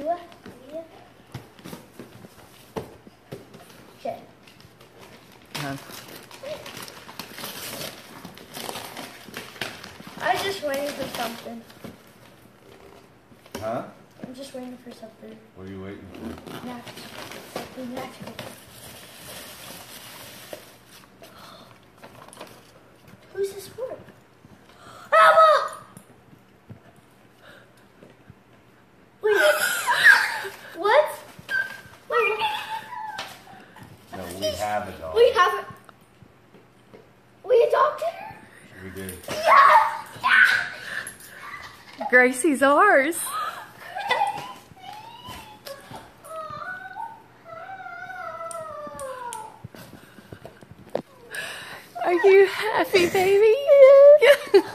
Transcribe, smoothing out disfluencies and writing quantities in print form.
Okay. I'm just waiting for something. Huh? I'm just waiting for something. What are you waiting for? Something natural. Who's this for? Emma! Wait. What? Wait, what? No, we have a dog. We have it. We adopted her? We did. Yes! Yes! Gracie's ours. Are you happy, baby? Yeah.